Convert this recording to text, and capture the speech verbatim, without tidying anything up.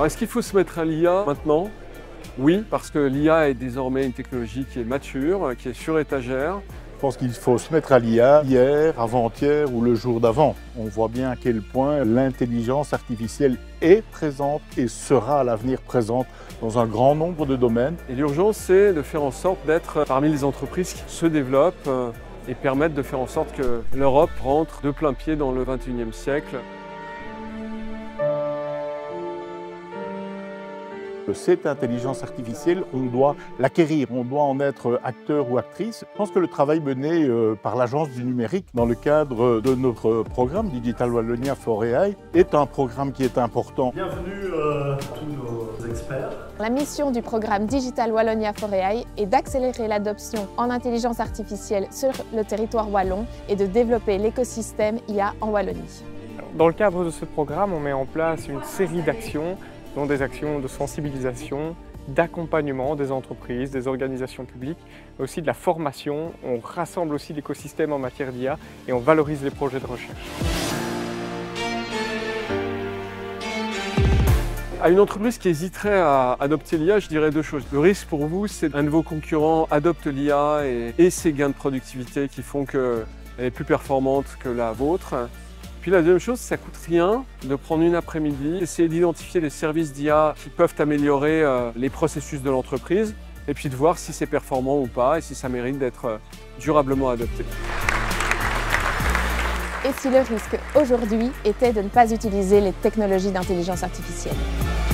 Alors est-ce qu'il faut se mettre à l'I A maintenant? Oui, parce que l'I A est désormais une technologie qui est mature, qui est sur étagère. Je pense qu'il faut se mettre à l'I A hier, avant-hier ou le jour d'avant. On voit bien à quel point l'intelligence artificielle est présente et sera à l'avenir présente dans un grand nombre de domaines. Et l'urgence, c'est de faire en sorte d'être parmi les entreprises qui se développent et permettre de faire en sorte que l'Europe rentre de plein pied dans le vingt et unième siècle. Cette intelligence artificielle, on doit l'acquérir, on doit en être acteur ou actrice. Je pense que le travail mené par l'Agence du numérique dans le cadre de notre programme Digital Wallonia for A I est un programme qui est important. Bienvenue euh, à tous nos experts. La mission du programme Digital Wallonia for A I est d'accélérer l'adoption en intelligence artificielle sur le territoire wallon et de développer l'écosystème I A en Wallonie. Dans le cadre de ce programme, on met en place une série d'actions dont des actions de sensibilisation, d'accompagnement des entreprises, des organisations publiques, mais aussi de la formation. On rassemble aussi l'écosystème en matière d'I A et on valorise les projets de recherche. À une entreprise qui hésiterait à adopter l'I A, je dirais deux choses. Le risque pour vous, c'est qu'un de vos concurrents adopte l'I A et, et ses gains de productivité qui font qu'elle est plus performante que la vôtre. Puis la deuxième chose, ça ne coûte rien de prendre une après-midi, essayer d'identifier les services d'I A qui peuvent améliorer euh, les processus de l'entreprise et puis de voir si c'est performant ou pas et si ça mérite d'être euh, durablement adopté. Et si le risque aujourd'hui était de ne pas utiliser les technologies d'intelligence artificielle?